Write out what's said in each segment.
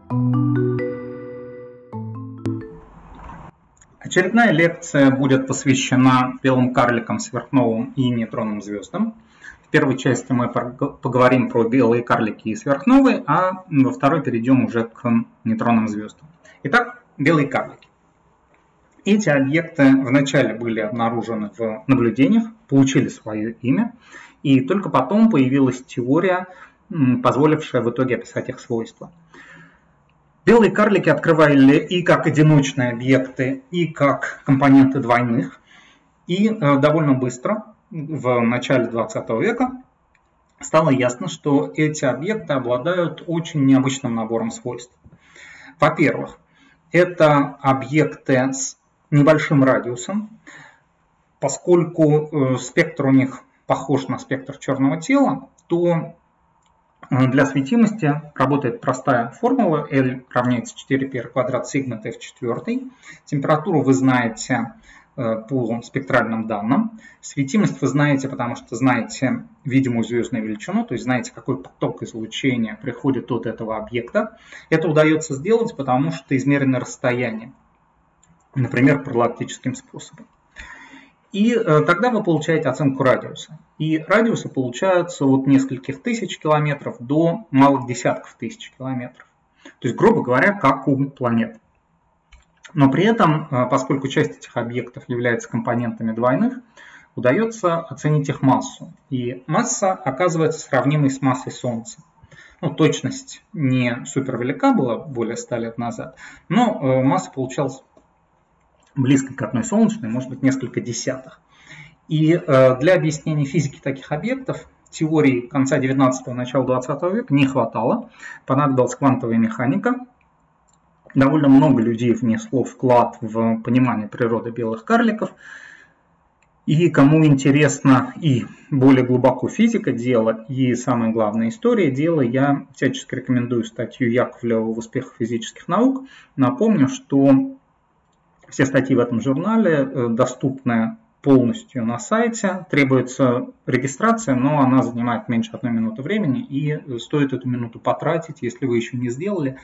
Очередная лекция будет посвящена белым карликам, сверхновым и нейтронным звездам. В первой части мы поговорим про белые карлики и сверхновые, а во второй перейдем уже к нейтронным звездам. Итак, белые карлики. Эти объекты вначале были обнаружены в наблюдениях, получили свое имя, и только потом появилась теория, позволившая в итоге описать их свойства. Белые карлики открывали и как одиночные объекты, и как компоненты двойных. И довольно быстро, в начале 20 века, стало ясно, что эти объекты обладают очень необычным набором свойств. Во-первых, это объекты с небольшим радиусом, поскольку спектр у них похож на спектр черного тела, то для светимости работает простая формула. L равняется 4πr квадрат сигма t в четвертой. Температуру вы знаете по спектральным данным. Светимость вы знаете, потому что знаете видимую звездную величину, то есть знаете, какой поток излучения приходит от этого объекта. Это удается сделать, потому что измерены расстояния, например, параллактическим способом. И тогда вы получаете оценку радиуса. И радиусы получаются от нескольких тысяч километров до малых десятков тысяч километров. То есть, грубо говоря, как у планет. Но при этом, поскольку часть этих объектов является компонентами двойных, удается оценить их массу. И масса оказывается сравнимой с массой Солнца. Ну, точность не супер велика была более 100 лет назад, но масса получалась близко к одной солнечной, может быть, несколько десятых. И для объяснения физики таких объектов теории конца 19-го, начала 20 века не хватало. Понадобилась квантовая механика. Довольно много людей внесло вклад в понимание природы белых карликов. И кому интересно и более глубоко физика дела, и самое главное история дела, я всячески рекомендую статью Яковлева в «Успехах физических наук». Напомню, что все статьи в этом журнале доступны полностью на сайте. Требуется регистрация, но она занимает меньше 1 минуты времени, и стоит эту минуту потратить, если вы еще не сделали.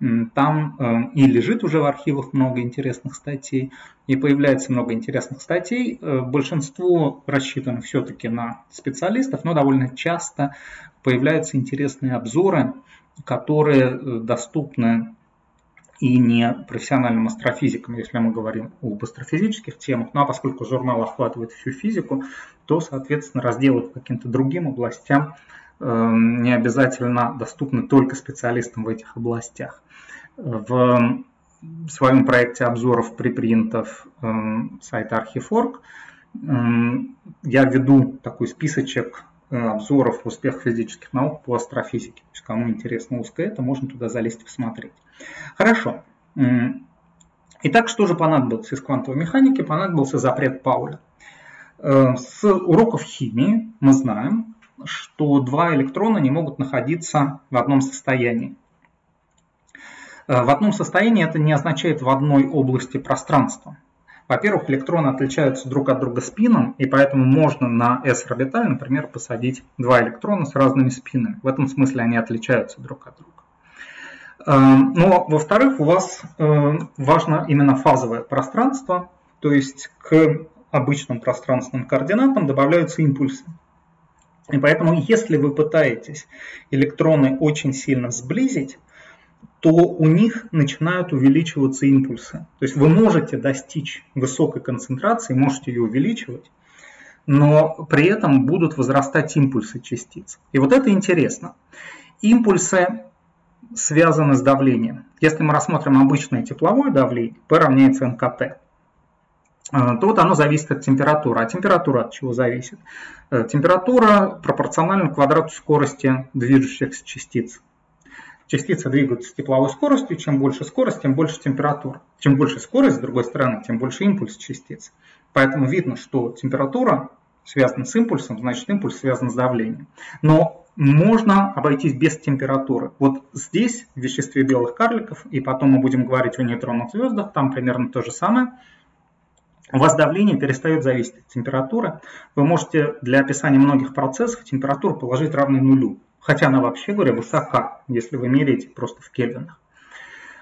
Там и лежит уже в архивах много интересных статей, и появляется много интересных статей. Большинство рассчитано все-таки на специалистов, но довольно часто появляются интересные обзоры, которые доступны и не профессиональным астрофизикам, если мы говорим об астрофизических темах. Ну а поскольку журнал охватывает всю физику, то, соответственно, разделы по каким-то другим областям не обязательно доступны только специалистам в этих областях. В своем проекте обзоров припринтов сайта Archive.org я веду такой списочек обзоров в «Успехах физических наук» по астрофизике. То есть, кому интересно узко это, можно туда залезть и посмотреть. Хорошо. Итак, что же понадобилось из квантовой механики? Понадобился запрет Пауля. С уроков химии мы знаем, что два электрона не могут находиться в одном состоянии. В одном состоянии это не означает в одной области пространства. Во-первых, электроны отличаются друг от друга спином, и поэтому можно на s-орбиталь, например, посадить два электрона с разными спинами. В этом смысле они отличаются друг от друга. Но, во-вторых, у вас важно именно фазовое пространство, то есть к обычным пространственным координатам добавляются импульсы. И поэтому, если вы пытаетесь электроны очень сильно сблизить, то у них начинают увеличиваться импульсы. То есть вы можете достичь высокой концентрации, можете ее увеличивать, но при этом будут возрастать импульсы частиц. И вот это интересно. Импульсы связаны с давлением. Если мы рассмотрим обычное тепловое давление, P равняется НКТ, то вот оно зависит от температуры. А температура от чего зависит? Температура пропорциональна квадрату скорости движущихся частиц. Частицы двигаются с тепловой скоростью, чем больше скорость, тем больше температура. Чем больше скорость, с другой стороны, тем больше импульс частиц. Поэтому видно, что температура связана с импульсом, значит импульс связан с давлением. Но можно обойтись без температуры. Вот здесь, в веществе белых карликов, и потом мы будем говорить о нейтронных звездах, там примерно то же самое, у вас давление перестает зависеть от температуры. Вы можете для описания многих процессов температуру положить равной нулю. Хотя она, вообще говоря, высока, если вы меряете просто в кельвинах.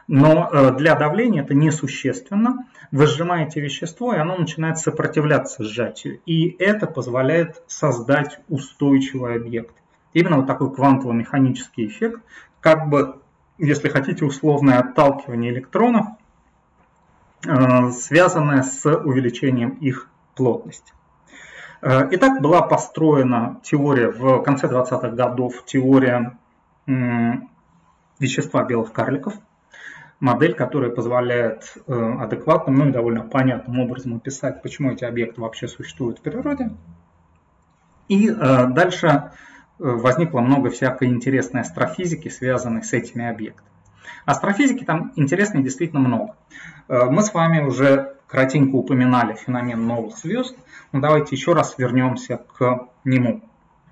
Но для давления это несущественно. Вы сжимаете вещество, и оно начинает сопротивляться сжатию. И это позволяет создать устойчивый объект. Именно вот такой квантово-механический эффект, как бы, если хотите, условное отталкивание электронов, связанное с увеличением их плотности. Итак, была построена теория в конце 20-х годов, теория вещества белых карликов, модель, которая позволяет адекватным, ну и довольно понятным образом описать, почему эти объекты вообще существуют в природе. И дальше возникло много всякой интересной астрофизики, связанной с этими объектами. Астрофизики там интересной действительно много. Мы с вами уже кратенько упоминали феномен новых звезд, но давайте еще раз вернемся к нему.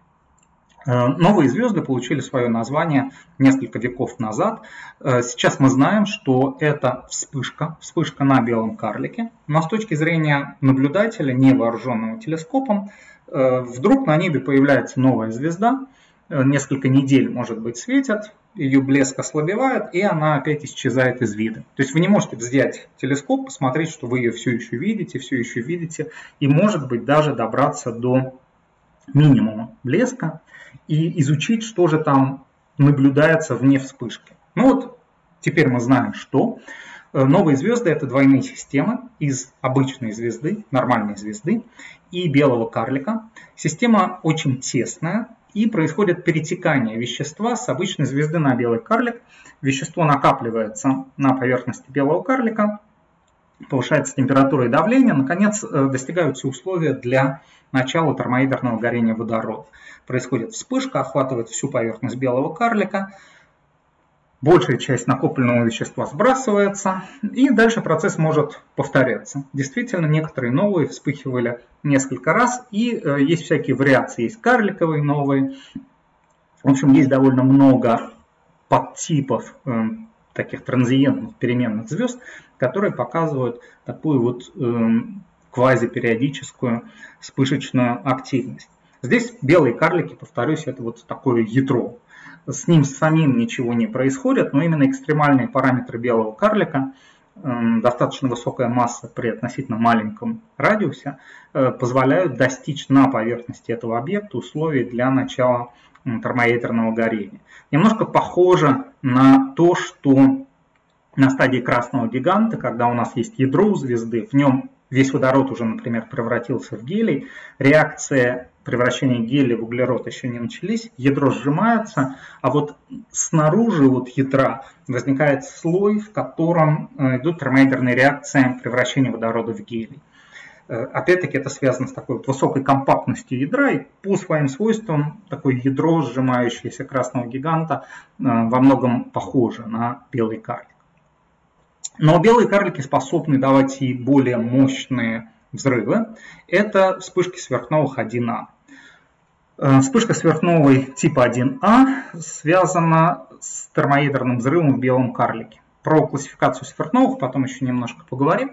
Новые звезды получили свое название несколько веков назад. Сейчас мы знаем, что это вспышка на белом карлике. Но с точки зрения наблюдателя, невооруженного телескопом, вдруг на небе появляется новая звезда, несколько недель, может быть, светят, ее блеск ослабевает, и она опять исчезает из вида. То есть вы не можете взять телескоп, посмотреть, что вы ее все еще видите, и, может быть, даже добраться до минимума блеска и изучить, что же там наблюдается вне вспышки. Ну вот, теперь мы знаем, что новые звезды — это двойные системы из обычной звезды, нормальной звезды и белого карлика. Система очень тесная, и происходит перетекание вещества с обычной звезды на белый карлик. Вещество накапливается на поверхности белого карлика, повышается температура и давление, наконец достигаются условия для начала термоядерного горения водорода. Происходит вспышка, охватывает всю поверхность белого карлика, большая часть накопленного вещества сбрасывается, и дальше процесс может повторяться. Действительно, некоторые новые вспыхивали несколько раз, и есть всякие вариации, есть карликовые новые. В общем, есть довольно много подтипов таких транзиентных переменных звезд, которые показывают такую вот квазипериодическую вспышечную активность. Здесь белые карлики, повторюсь, это вот такое ядро. С ним самим ничего не происходит, но именно экстремальные параметры белого карлика, достаточно высокая масса при относительно маленьком радиусе, позволяют достичь на поверхности этого объекта условий для начала термоядерного горения. Немножко похоже на то, что на стадии красного гиганта, когда у нас есть ядро у звезды, в нем весь водород уже, например, превратился в гелий, реакция превращения гелия в углерод еще не начались, ядро сжимается, а вот снаружи вот ядра возникает слой, в котором идут термоядерные реакции превращения водорода в гелий. Опять-таки это связано с такой вот высокой компактностью ядра, и по своим свойствам такое ядро, сжимающееся красного гиганта, во многом похоже на белый карлик. Но белые карлики способны давать и более мощные взрывы. Это вспышки сверхновых 1А. Вспышка сверхновой типа 1А связана с термоядерным взрывом в белом карлике. Про классификацию сверхновых потом еще немножко поговорим.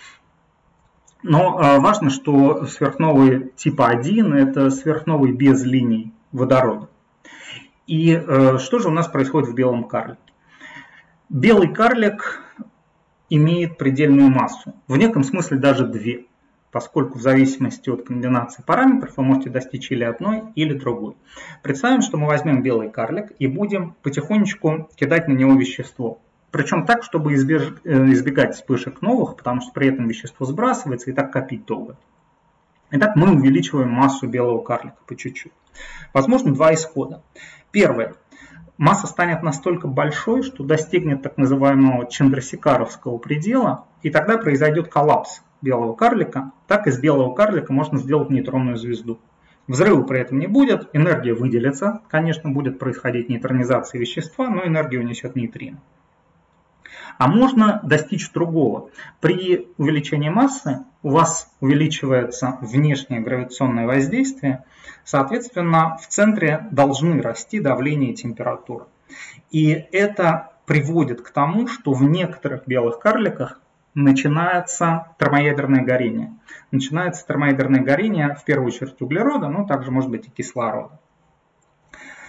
Но важно, что сверхновые типа 1 – это сверхновые без линий водорода. И что же у нас происходит в белом карлике? Белый карлик имеет предельную массу, в неком смысле даже две, поскольку в зависимости от комбинации параметров вы можете достичь или одной, или другой. Представим, что мы возьмем белый карлик и будем потихонечку кидать на него вещество. Причем так, чтобы избегать вспышек новых, потому что при этом вещество сбрасывается и так копить долго. Итак, мы увеличиваем массу белого карлика по чуть-чуть. Возможно, два исхода. Первое. Масса станет настолько большой, что достигнет так называемого чандрасекаровского предела, и тогда произойдет коллапс белого карлика. Так из белого карлика можно сделать нейтронную звезду. Взрыва при этом не будет, энергия выделится. Конечно, будет происходить нейтронизация вещества, но энергию унесет нейтрино. А можно достичь другого. При увеличении массы у вас увеличивается внешнее гравитационное воздействие, соответственно, в центре должны расти давление и температура. И это приводит к тому, что в некоторых белых карликах начинается термоядерное горение. Начинается термоядерное горение в первую очередь углерода, но также может быть и кислорода.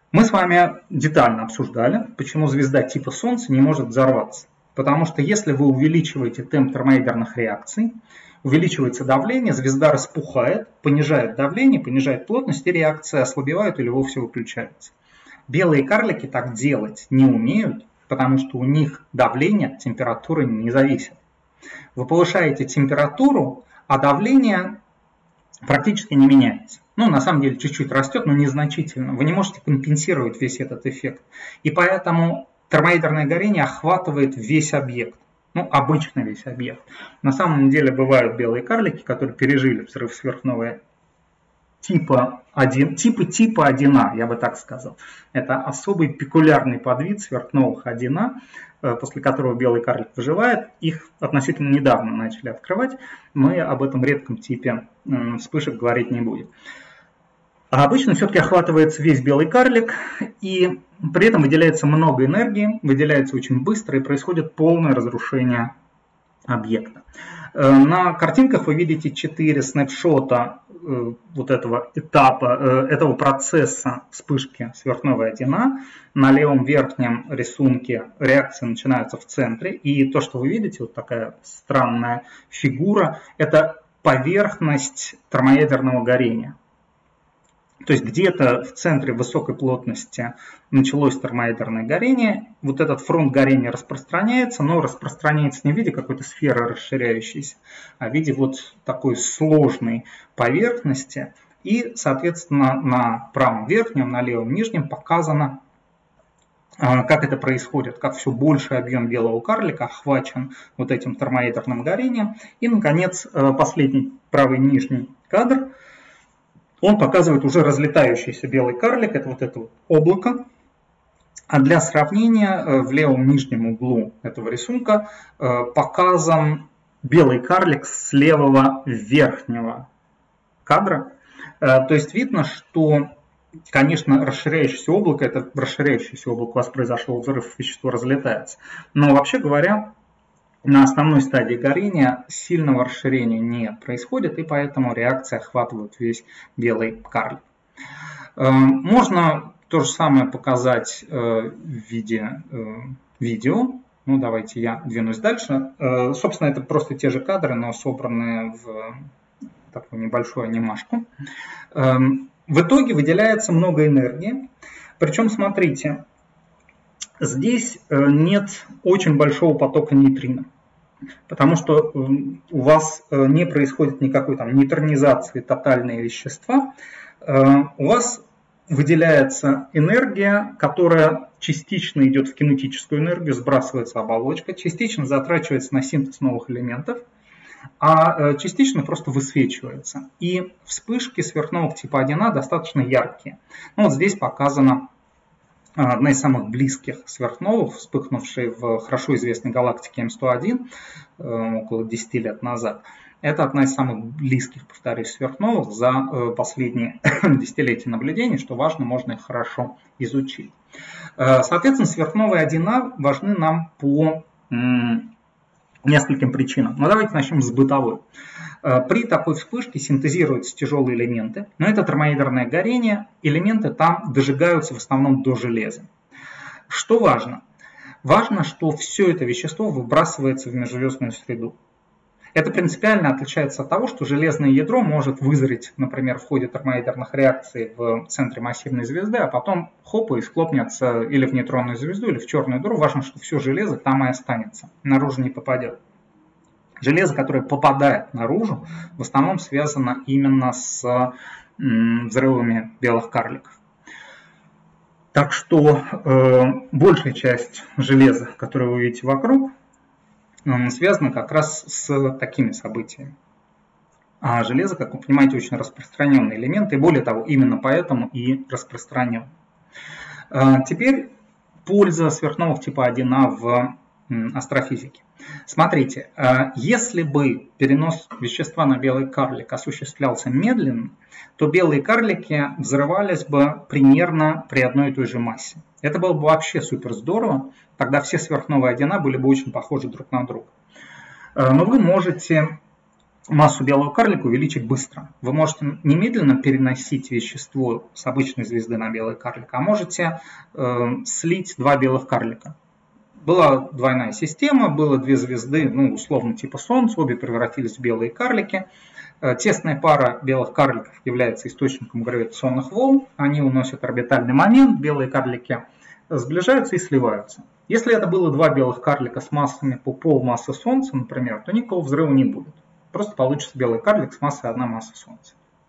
Мы с вами детально обсуждали, почему звезда типа Солнца не может взорваться. Потому что если вы увеличиваете темп термоядерных реакций, увеличивается давление, звезда распухает, понижает давление, понижает плотность, и реакции ослабевают или вовсе выключаются. Белые карлики так делать не умеют, потому что у них давление от температуры не зависит. Вы повышаете температуру, а давление практически не меняется. Ну, на самом деле, чуть-чуть растет, но незначительно. Вы не можете компенсировать весь этот эффект. И поэтому термоядерное горение охватывает весь объект. Ну, обычно весь объект. На самом деле бывают белые карлики, которые пережили взрыв сверхновой типа 1А, я бы так сказал. Это особый пекулярный подвид сверхновых 1А, после которого белый карлик выживает. Их относительно недавно начали открывать. Мы об этом редком типе вспышек говорить не будем. А обычно все-таки охватывается весь белый карлик, и при этом выделяется много энергии, выделяется очень быстро, и происходит полное разрушение объекта. На картинках вы видите 4 снапшота вот этого этапа, этого процесса вспышки сверхновой 1А. На левом верхнем рисунке реакции начинаются в центре, и то, что вы видите, вот такая странная фигура, это поверхность термоядерного горения. То есть где-то в центре высокой плотности началось термоядерное горение. Вот этот фронт горения распространяется, но распространяется не в виде какой-то сферы расширяющейся, а в виде вот такой сложной поверхности. И, соответственно, на правом верхнем, на левом нижнем показано, как это происходит, как все больший объем белого карлика охвачен вот этим термоядерным горением. И, наконец, последний правый нижний кадр. Он показывает уже разлетающийся белый карлик, это вот облако. А для сравнения в левом нижнем углу этого рисунка показан белый карлик с левого верхнего кадра. То есть видно, что, конечно, расширяющееся облако, это расширяющееся облако, у вас произошел взрыв, вещество разлетается. Но вообще говоря, на основной стадии горения сильного расширения не происходит, и поэтому реакции охватывают весь белый карлик. Можно то же самое показать в виде видео. Ну, давайте я двинусь дальше. Собственно, это просто те же кадры, но собранные в такую небольшую анимашку. В итоге выделяется много энергии. Причем, смотрите, здесь нет очень большого потока нейтрино. Потому что у вас не происходит никакой там нейтронизации тотальной вещества. У вас выделяется энергия, которая частично идет в кинетическую энергию, сбрасывается оболочка, частично затрачивается на синтез новых элементов, а частично просто высвечивается. И вспышки сверхновых типа 1А достаточно яркие. Ну, вот здесь показана одна из самых близких сверхновых, вспыхнувшей в хорошо известной галактике М101 около 10 лет назад. Это одна из самых близких, повторюсь, сверхновых за последние десятилетия наблюдений, что важно, можно их хорошо изучить. Соответственно, сверхновые 1А важны нам по нескольким причинам. Но давайте начнем с бытовой. При такой вспышке синтезируются тяжелые элементы, но это термоядерное горение, элементы там дожигаются в основном до железа. Что важно? Важно, что все это вещество выбрасывается в межзвездную среду. Это принципиально отличается от того, что железное ядро может вызреть, например, в ходе термоядерных реакций в центре массивной звезды, а потом хоп, и схлопнется или в нейтронную звезду, или в черную дыру. Важно, что все железо там и останется, наружу не попадет. Железо, которое попадает наружу, в основном связано именно с взрывами белых карликов. Так что большая часть железа, которую вы видите вокруг, связана как раз с такими событиями. А железо, как вы понимаете, очень распространенный элемент, и более того, именно поэтому и распространен. Теперь польза сверхновых типа 1А в астрофизике. Смотрите, если бы перенос вещества на белый карлик осуществлялся медленно, то белые карлики взрывались бы примерно при одной и той же массе. Это было бы вообще супер здорово, тогда все сверхновые 1А были бы очень похожи друг на друга. Но вы можете массу белого карлика увеличить быстро. Вы можете немедленно переносить вещество с обычной звезды на белый карлик, а можете слить два белых карлика. Была двойная система, было две звезды, условно типа Солнца, обе превратились в белые карлики. Тесная пара белых карликов является источником гравитационных волн, они уносят орбитальный момент, белые карлики сближаются и сливаются. Если это было два белых карлика с массами по полмассы Солнца, например, то никакого взрыва не будет. Просто получится белый карлик с массой 1 масса Солнца.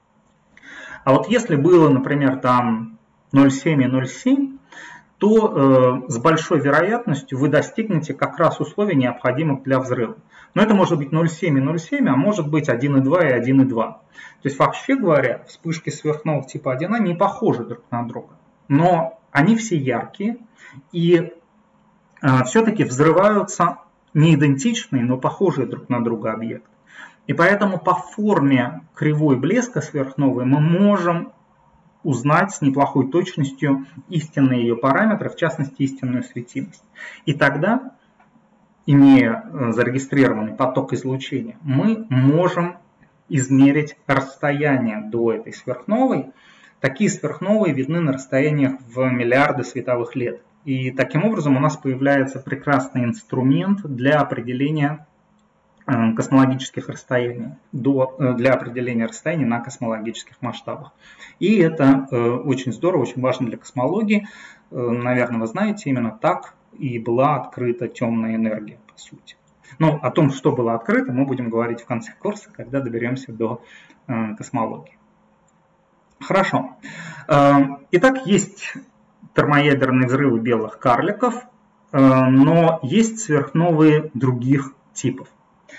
А вот если было, например, там 0,7 и 0,7, то с большой вероятностью вы достигнете как раз условий, необходимых для взрыва. Но это может быть 0,7 и 0,7, а может быть 1,2 и 1,2. То есть, вообще говоря, вспышки сверхновых типа 1А не похожи друг на друга. Но они все яркие и все-таки взрываются не идентичные, но похожие друг на друга объекты. И поэтому по форме кривой блеска сверхновой мы можем узнать с неплохой точностью истинные ее параметры, в частности истинную светимость. И тогда, имея зарегистрированный поток излучения, мы можем измерить расстояние до этой сверхновой. Такие сверхновые видны на расстояниях в миллиарды световых лет. И таким образом у нас появляется прекрасный инструмент для определения космологических расстояний, для определения расстояний на космологических масштабах. И это очень здорово, очень важно для космологии. Наверное, вы знаете, именно так и была открыта темная энергия, по сути. Но о том, что было открыто, мы будем говорить в конце курса, когда доберемся до космологии. Хорошо. Итак, есть термоядерные взрывы белых карликов, но есть сверхновые других типов.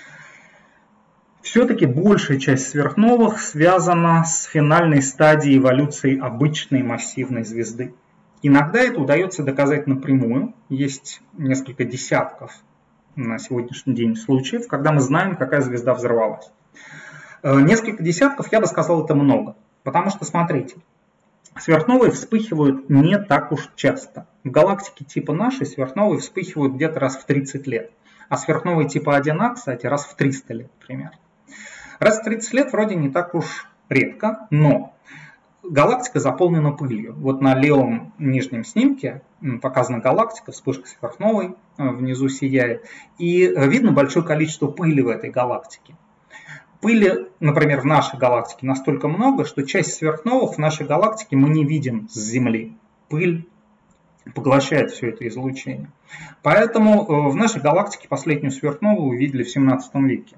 Все-таки большая часть сверхновых связана с финальной стадией эволюции обычной массивной звезды. Иногда это удается доказать напрямую. Есть несколько десятков на сегодняшний день случаев, когда мы знаем, какая звезда взорвалась. Несколько десятков, я бы сказал, это много. Потому что, смотрите, сверхновые вспыхивают не так уж часто. В галактике типа нашей сверхновые вспыхивают где-то раз в 30 лет. А сверхновые типа 1А, кстати, раз в 300 лет примерно. Раз в 30 лет вроде не так уж редко, но галактика заполнена пылью. Вот на левом нижнем снимке показана галактика, вспышка сверхновой внизу сияет, и видно большое количество пыли в этой галактике. Пыли, например, в нашей галактике настолько много, что часть сверхновых в нашей галактике мы не видим с Земли. Пыль поглощает все это излучение. Поэтому в нашей галактике последнюю сверхновую увидели в 17 веке.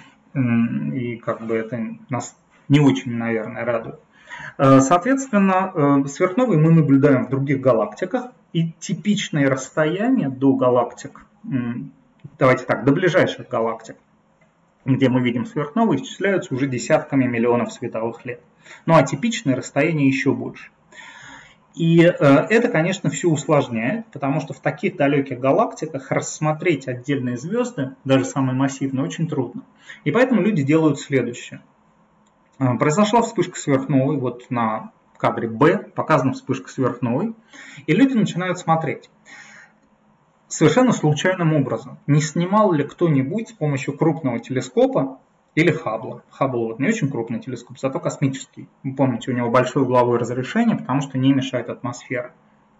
И как бы это нас не очень, наверное, радует. Соответственно, сверхновые мы наблюдаем в других галактиках, и типичные расстояния до галактик, давайте так, до ближайших галактик, где мы видим сверхновые, исчисляются уже десятками миллионов световых лет. Ну а типичные расстояния еще больше. И это, конечно, все усложняет, потому что в таких далеких галактиках рассмотреть отдельные звезды, даже самые массивные, очень трудно. И поэтому люди делают следующее. Произошла вспышка сверхновой, вот на кадре Б показана вспышка сверхновой, и люди начинают смотреть. Совершенно случайным образом, не снимал ли кто-нибудь с помощью крупного телескопа или Хаббла. Хаббл вот не очень крупный телескоп, зато космический. Вы помните, у него большое угловое разрешение, потому что не мешает атмосфера.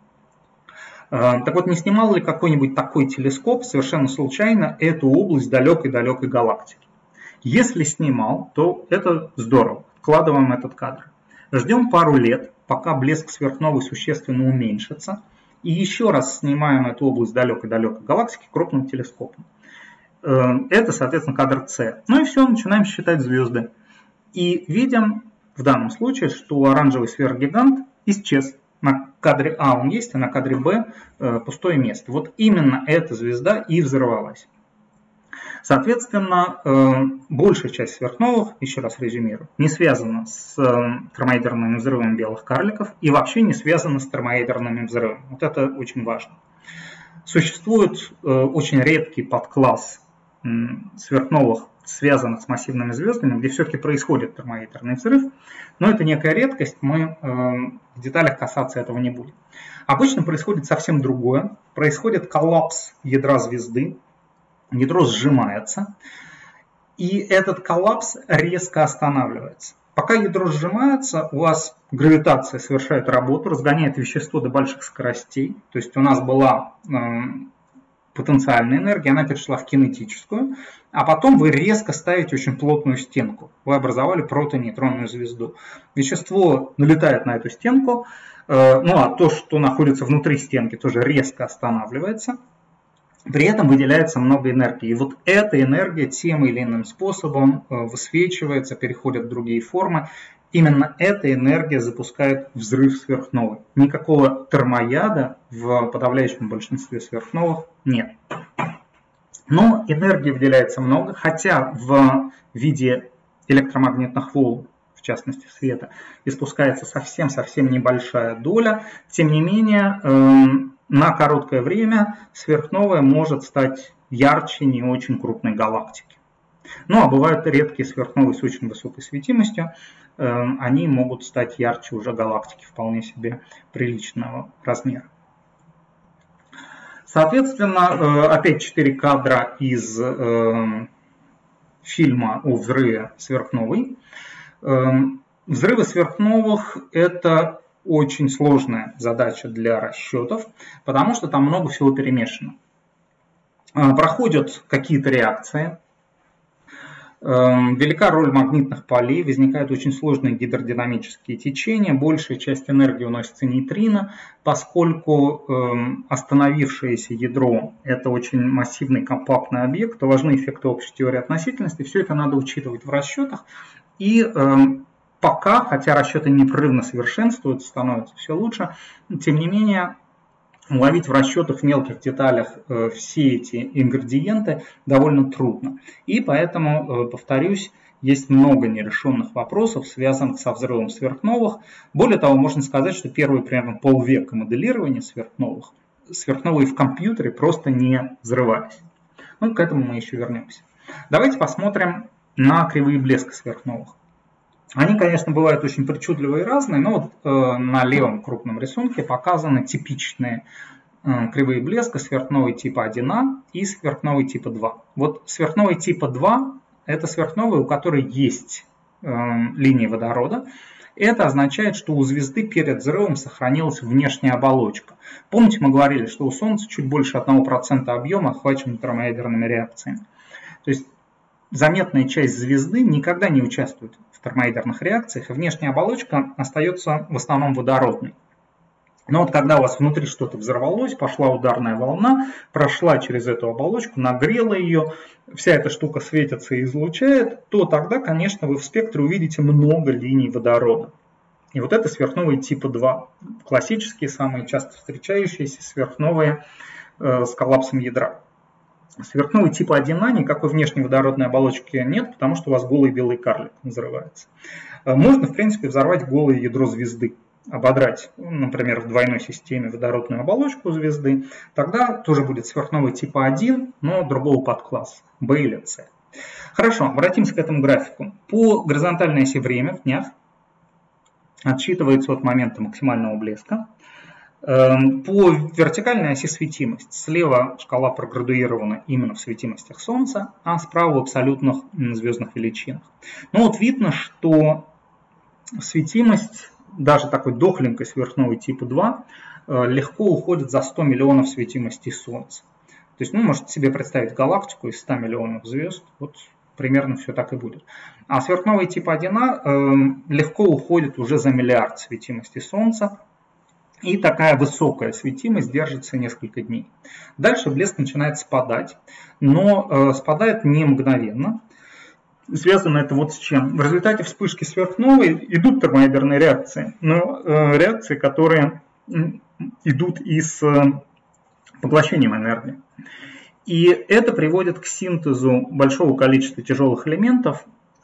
Так вот, не снимал ли какой-нибудь такой телескоп совершенно случайно эту область далекой-далекой галактики? Если снимал, то это здорово. Вкладываем этот кадр. Ждем пару лет, пока блеск сверхновой существенно уменьшится. И еще раз снимаем эту область далекой-далекой галактики крупным телескопом. Это, соответственно, кадр С. Ну и все, начинаем считать звезды. И видим в данном случае, что оранжевый сверхгигант исчез. На кадре А он есть, а на кадре Б пустое место. Вот именно эта звезда и взорвалась. Соответственно, большая часть сверхновых, еще раз резюмирую, не связана с термоядерными взрывами белых карликов и вообще не связана с термоядерными взрывами. Вот это очень важно. Существует очень редкий подкласс сверхновых, связанных с массивными звездами, где все-таки происходит термоядерный взрыв, но это некая редкость, мы в деталях касаться этого не будем. Обычно происходит совсем другое. Происходит коллапс ядра звезды, ядро сжимается, И этот коллапс резко останавливается. Пока ядро сжимается, у вас гравитация совершает работу, разгоняет вещество до больших скоростей. То есть у нас была потенциальная энергия, она перешла в кинетическую, а потом вы резко ставите очень плотную стенку. Вы образовали протонейтронную звезду. Вещество налетает на эту стенку, а то, что находится внутри стенки, тоже резко останавливается. При этом выделяется много энергии. И вот эта энергия тем или иным способом высвечивается, переходит в другие формы. Именно эта энергия запускает взрыв сверхновой. Никакого термояда в подавляющем большинстве сверхновых нет. Но энергии выделяется много, хотя в виде электромагнитных волн, в частности света, испускается совсем-совсем небольшая доля. Тем не менее, на короткое время сверхновая может стать ярче не очень крупной галактики. Ну а бывают редкие сверхновые с очень высокой светимостью, они могут стать ярче уже галактики вполне себе приличного размера. Соответственно, опять 4 кадра из фильма о взрыве сверхновой. Взрывы сверхновых – это очень сложная задача для расчетов, потому что там много всего перемешано. Проходят какие-то реакции, велика роль магнитных полей, возникают очень сложные гидродинамические течения, большая часть энергии уносится нейтрино, поскольку остановившееся ядро – это очень массивный компактный объект, то важны эффекты общей теории относительности, все это надо учитывать в расчетах. И пока, хотя расчеты непрерывно совершенствуются, становятся все лучше, тем не менее, уловить в расчетах в мелких деталях все эти ингредиенты довольно трудно. И поэтому, повторюсь, есть много нерешенных вопросов, связанных со взрывом сверхновых. Более того, можно сказать, что первые примерно полвека моделирования сверхновые в компьютере просто не взрывались. Ну, к этому мы еще вернемся. Давайте посмотрим на кривые блеска сверхновых. Они, конечно, бывают очень причудливые и разные, но вот на левом крупном рисунке показаны типичные кривые блеска сверхновой типа 1А и сверхновой типа 2. Вот сверхновой типа 2 – это сверхновая, у которой есть линии водорода. Это означает, что у звезды перед взрывом сохранилась внешняя оболочка. Помните, мы говорили, что у Солнца чуть больше 1% объема охвачен термоядерными реакциями. То есть заметная часть звезды никогда не участвует в термоядерных реакциях, и внешняя оболочка остается в основном водородной. Но вот когда у вас внутри что-то взорвалось, пошла ударная волна, прошла через эту оболочку, нагрела ее, вся эта штука светится и излучает, то тогда, конечно, вы в спектре увидите много линий водорода. И вот это сверхновые типа 2, классические, самые часто встречающиеся сверхновые с коллапсом ядра. Сверхновой типа 1А никакой внешней водородной оболочки нет, потому что у вас голый белый карлик взрывается. Можно, в принципе, взорвать голое ядро звезды, ободрать, например, в двойной системе водородную оболочку звезды. Тогда тоже будет сверхновой типа 1, но другого подкласса, B или C. Хорошо, обратимся к этому графику. По горизонтальной оси время в днях отсчитывается от момента максимального блеска. По вертикальной оси светимость. Слева шкала проградуирована именно в светимостях Солнца, а справа в абсолютных звездных величинах. Но вот видно, что светимость даже такой дохленькой сверхновой типа 2 легко уходит за 100 миллионов светимостей Солнца. То есть, можете себе представить галактику из 100 миллионов звезд, вот примерно все так и будет. А сверхновая типа 1А легко уходит уже за миллиард светимости Солнца. И такая высокая светимость держится несколько дней. Дальше блеск начинает спадать, но спадает не мгновенно. Связано это вот с чем. В результате вспышки сверхновой идут термоядерные реакции, но реакции, которые идут и с поглощением энергии. И это приводит к синтезу большого количества тяжелых элементов,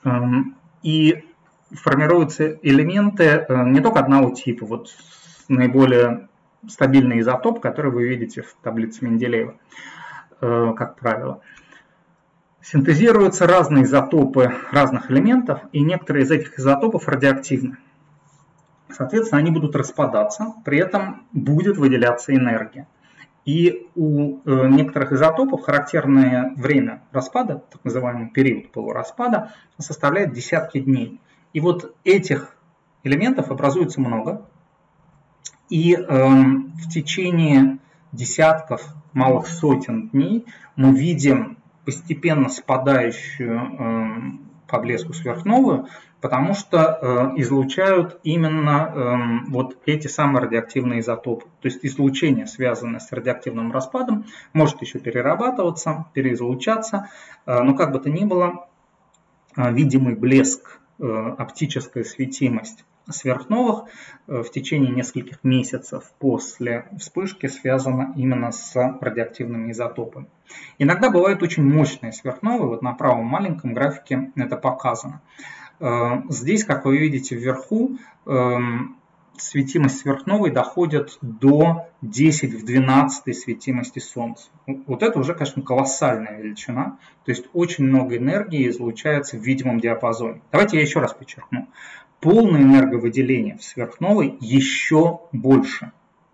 и формируются элементы не только одного типа, вот наиболее стабильный изотоп, который вы видите в таблице Менделеева, как правило. Синтезируются разные изотопы разных элементов, и некоторые из этих изотопов радиоактивны. Соответственно, они будут распадаться, при этом будет выделяться энергия. И у некоторых изотопов характерное время распада, так называемый период полураспада, составляет десятки дней. И вот этих элементов образуется много. И в течение десятков, малых сотен дней мы видим постепенно спадающую по блеску сверхновую, потому что излучают именно вот эти самые радиоактивные изотопы. То есть излучение, связанное с радиоактивным распадом, может еще перерабатываться, переизлучаться, но как бы то ни было, видимый блеск, оптическая светимость сверхновых в течение нескольких месяцев после вспышки связана именно с радиоактивными изотопами. Иногда бывают очень мощные сверхновые, вот на правом маленьком графике это показано. Здесь, как вы видите вверху, светимость сверхновой доходит до 10 в 12 светимости Солнца. Вот это уже, конечно, колоссальная величина. То есть очень много энергии излучается в видимом диапазоне. Давайте я еще раз подчеркну. Полное энерговыделение в сверхновой еще больше.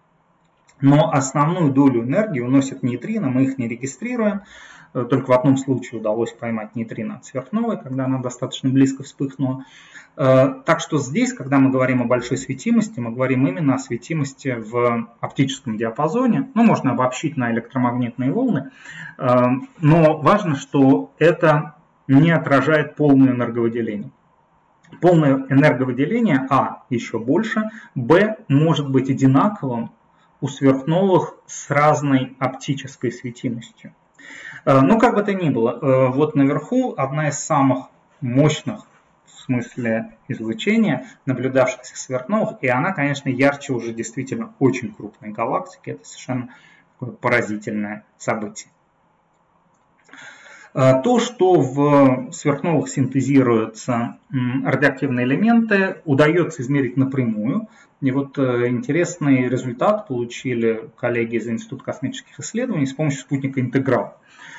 Но основную долю энергии уносят нейтрино, мы их не регистрируем. Только в одном случае удалось поймать нейтрино от сверхновой, когда она достаточно близко вспыхнула. Так что здесь, когда мы говорим о большой светимости, мы говорим именно о светимости в оптическом диапазоне. Ну, можно обобщить на электромагнитные волны. Но важно, что это не отражает полное энерговыделение. Полное энерговыделение, еще больше, может быть одинаковым у сверхновых с разной оптической светимостью. Но как бы то ни было, вот наверху одна из самых мощных в смысле излучения наблюдавшихся сверхновых, и она, конечно, ярче уже действительно очень крупной галактики. Это совершенно поразительное событие. То, что в сверхновых синтезируются радиоактивные элементы, удается измерить напрямую. И вот интересный результат получили коллеги из Института космических исследований с помощью спутника «Интеграл».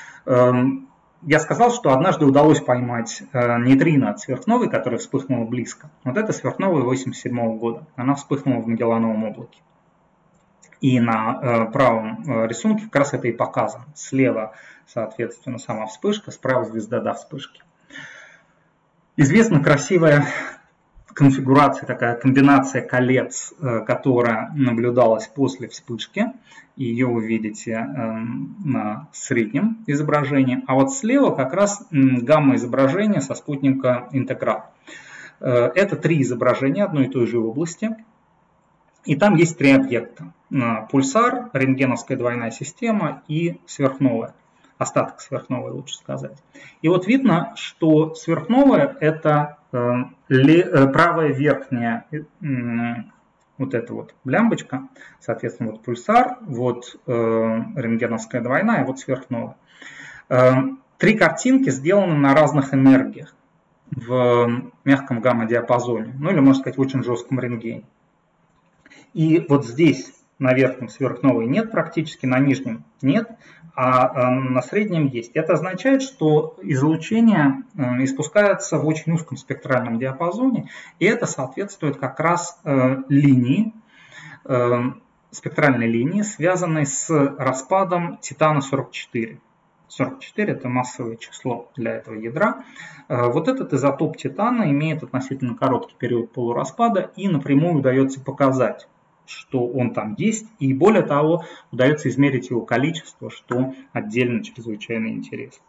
Я сказал, что однажды удалось поймать нейтрино от сверхновой, которая вспыхнула близко. Вот это сверхновая 1987 года. Она вспыхнула в Магеллановом облаке. И на правом рисунке как раз это и показано. Слева, соответственно, сама вспышка, справа звезда до вспышки. Известна красивая конфигурация, такая комбинация колец, которая наблюдалась после вспышки. Ее вы видите на среднем изображении. А вот слева как раз гамма-изображение со спутника «Интеграл». Это 3 изображения одной и той же области. И там есть 3 объекта. Пульсар, рентгеновская двойная система и сверхновая. Остаток сверхновой, лучше сказать. И вот видно, что сверхновая – это правая верхняя вот эта вот лямбочка, соответственно, вот пульсар, вот рентгеновская двойная, вот сверхновая. 3 картинки сделаны на разных энергиях в мягком гамма-диапазоне, ну или, можно сказать, в очень жестком рентгене. И вот здесь на верхнем сверхновой нет практически, на нижнем нет, а на среднем есть. Это означает, что излучение испускается в очень узком спектральном диапазоне, и это соответствует как раз линии, спектральной линии, связанной с распадом титана-44. 44 – это массовое число для этого ядра. Вот этот изотоп титана имеет относительно короткий период полураспада, и напрямую удается показать, что он там есть, и более того, удается измерить его количество, что отдельно чрезвычайно интересно.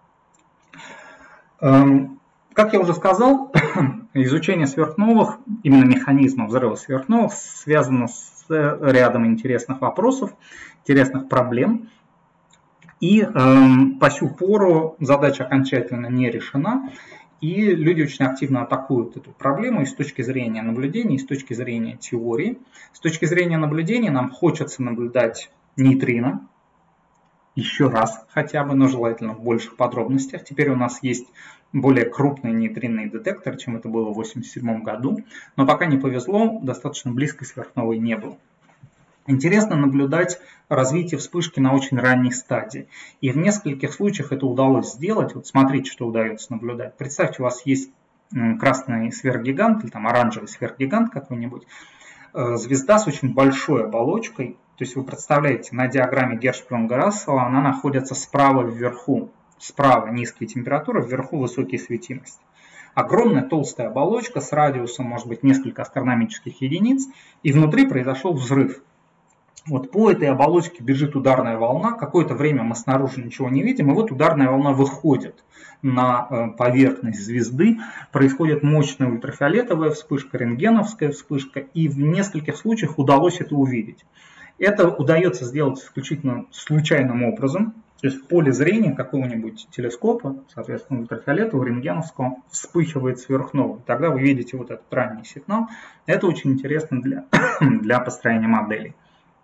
Как я уже сказал, изучение сверхновых, именно механизма взрыва сверхновых, связано с рядом интересных вопросов, интересных проблем. И по сю пору задача окончательно не решена, и люди очень активно атакуют эту проблему и с точки зрения наблюдений, и с точки зрения теории. С точки зрения наблюдений нам хочется наблюдать нейтрино, еще раз хотя бы, но желательно в больших подробностях. Теперь у нас есть более крупный нейтринный детектор, чем это было в 1987 году, но пока не повезло, достаточно близкой сверхновой не было. Интересно наблюдать развитие вспышки на очень ранней стадии. И в нескольких случаях это удалось сделать. Вот смотрите, что удается наблюдать. Представьте, у вас есть красный сверхгигант или там оранжевый сверхгигант какой-нибудь. Звезда с очень большой оболочкой, То есть вы представляете, на диаграмме Гершпрунга-Рассела она находится справа вверху. Справа низкие температуры, вверху высокие светимости. Огромная толстая оболочка с радиусом, может быть, несколько астрономических единиц, и внутри произошел взрыв. Вот по этой оболочке бежит ударная волна, какое-то время мы снаружи ничего не видим, и вот ударная волна выходит на поверхность звезды, происходит мощная ультрафиолетовая вспышка, рентгеновская вспышка, и в нескольких случаях удалось это увидеть. Это удается сделать исключительно случайным образом, то есть в поле зрения какого-нибудь телескопа, соответственно, ультрафиолетового, рентгеновского, вспыхивает сверхновая. Тогда вы видите вот этот ранний сигнал. Это очень интересно для построения моделей.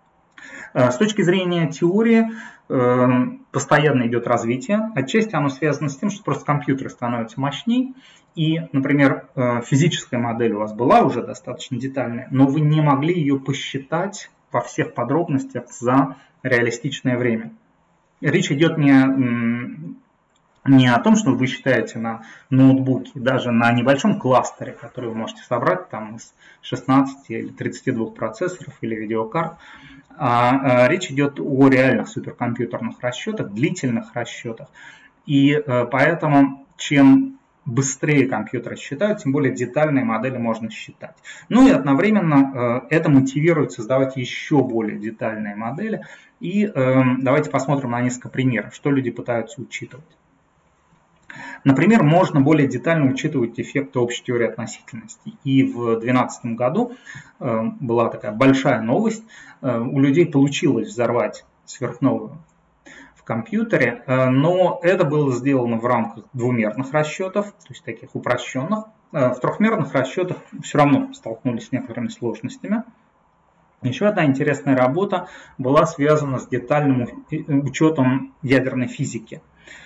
С точки зрения теории постоянно идет развитие. Отчасти оно связано с тем, что просто компьютеры становятся мощнее. И, например, физическая модель у вас была уже достаточно детальная, но вы не могли ее посчитать во всех подробностях за реалистичное время. Речь идет не о том, что вы считаете на ноутбуке, даже на небольшом кластере, который вы можете собрать там из 16 или 32 процессоров или видеокарт. Речь идет о реальных суперкомпьютерных расчетах, длительных расчетах. И поэтому чем быстрее компьютеры считают, тем более детальные модели можно считать. Ну и одновременно это мотивирует создавать еще более детальные модели. И давайте посмотрим на несколько примеров, что люди пытаются учитывать. Например, можно более детально учитывать эффекты общей теории относительности. И в 2012 году была такая большая новость. У людей получилось взорвать сверхновую в компьютере, но это было сделано в рамках двумерных расчетов, то есть таких упрощенных. В трехмерных расчетах все равно столкнулись с некоторыми сложностями. Еще одна интересная работа была связана с детальным учетом ядерной физики.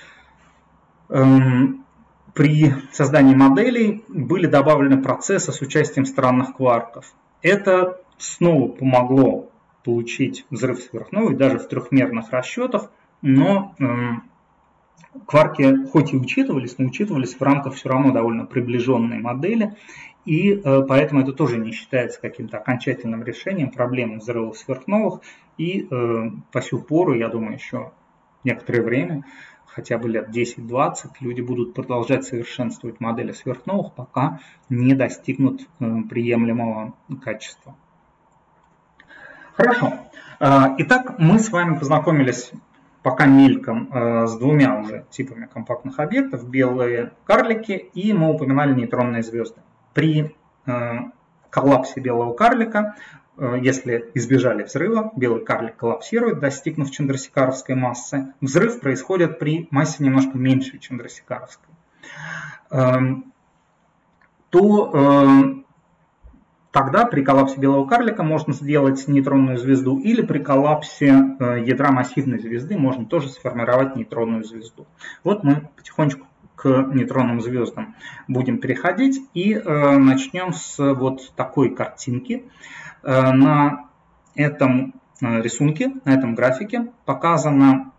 При создании моделей были добавлены процессы с участием странных кварков. Это снова помогло получить взрыв сверхновой даже в трехмерных расчетах, но кварки хоть и учитывались, но учитывались в рамках все равно довольно приближенной модели, и поэтому это тоже не считается каким-то окончательным решением проблемы взрывов сверхновых, и по сю пору, я думаю, еще некоторое время, хотя бы лет 10-20, люди будут продолжать совершенствовать модели сверхновых, пока не достигнут приемлемого качества. Хорошо. Итак, мы с вами познакомились пока мельком с двумя уже типами компактных объектов, белые карлики, и мы упоминали нейтронные звезды. При коллапсе белого карлика, если избежали взрыва, белый карлик коллапсирует, достигнув чандрасекаровской массы. Взрыв происходит при массе немножко меньше чандрасекаровской. Тогда при коллапсе белого карлика можно сделать нейтронную звезду, или при коллапсе ядра массивной звезды можно тоже сформировать нейтронную звезду. Вот мы потихонечку к нейтронным звездам будем переходить, и начнем с вот такой картинки. На этом рисунке, на этом графике показана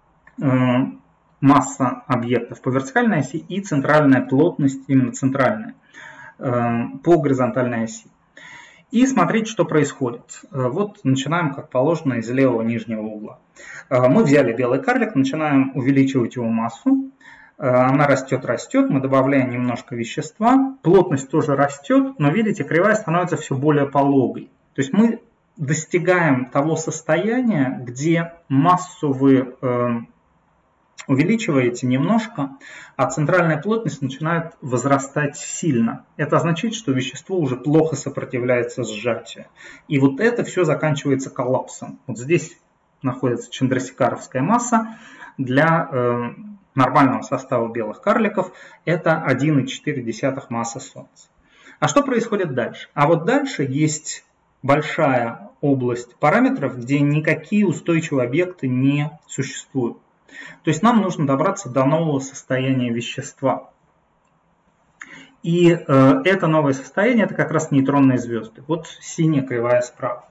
масса объектов по вертикальной оси и центральная плотность, именно центральная, по горизонтальной оси. И смотрите, что происходит. Вот начинаем, как положено, из левого нижнего угла. Мы взяли белый карлик, начинаем увеличивать его массу. Она растет, мы добавляем немножко вещества. Плотность тоже растет, но видите, кривая становится все более пологой. То есть мы достигаем того состояния, где массу вы увеличиваете немножко, а центральная плотность начинает возрастать сильно. Это означает, что вещество уже плохо сопротивляется сжатию. И вот это все заканчивается коллапсом. Вот здесь находится чандрасекаровская масса. Для нормального состава белых карликов это 1,4 массы Солнца. А что происходит дальше? А вот дальше есть большая область параметров, где никакие устойчивые объекты не существуют. То есть нам нужно добраться до нового состояния вещества. И это новое состояние, это как раз нейтронные звезды. Вот синяя кривая справа.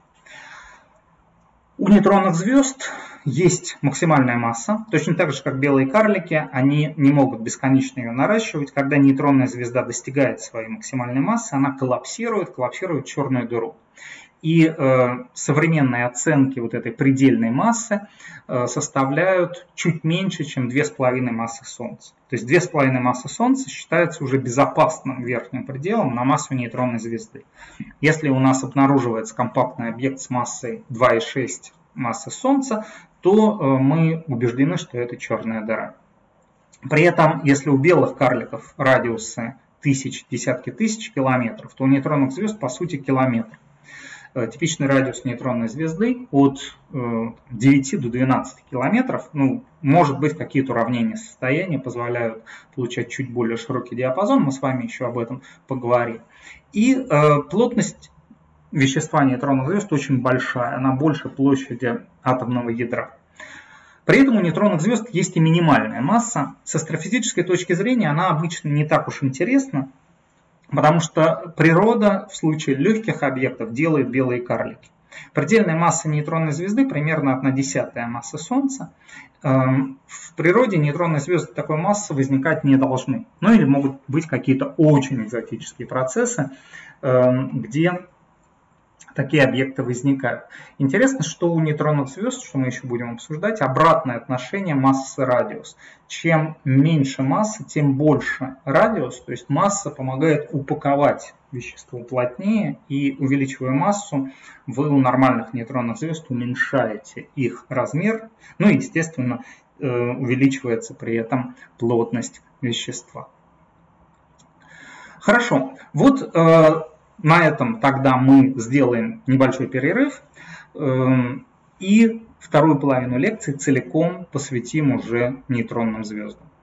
У нейтронных звезд есть максимальная масса, точно так же, как белые карлики, они не могут бесконечно ее наращивать. Когда нейтронная звезда достигает своей максимальной массы, она коллапсирует в черную дыру. И современные оценки вот этой предельной массы составляют чуть меньше, чем 2,5 массы Солнца. То есть 2,5 массы Солнца считается уже безопасным верхним пределом на массу нейтронной звезды. Если у нас обнаруживается компактный объект с массой 2,6 массы Солнца, то мы убеждены, что это черная дыра. При этом, если у белых карликов радиусы десятки тысяч километров, то у нейтронных звезд по сути километр. Типичный радиус нейтронной звезды от 9 до 12 километров. Ну, может быть, какие-то уравнения состояния позволяют получать чуть более широкий диапазон. Мы с вами еще об этом поговорим. И плотность вещества нейтронных звезд очень большая. Она больше площади атомного ядра. При этом у нейтронных звезд есть и минимальная масса. С астрофизической точки зрения она обычно не так уж интересна, потому что природа в случае легких объектов делает белые карлики. Предельная масса нейтронной звезды примерно 1/10 массы Солнца. В природе нейтронные звезды такой массы возникать не должны. Ну или могут быть какие-то очень экзотические процессы, где такие объекты возникают. Интересно, что у нейтронных звезд, что мы еще будем обсуждать, обратное отношение массы-радиус. Чем меньше массы, тем больше радиус, то есть масса помогает упаковать вещество плотнее, и увеличивая массу, вы у нормальных нейтронных звезд уменьшаете их размер, ну и, естественно, увеличивается при этом плотность вещества. Хорошо, вот на этом тогда мы сделаем небольшой перерыв и вторую половину лекции целиком посвятим уже нейтронным звездам.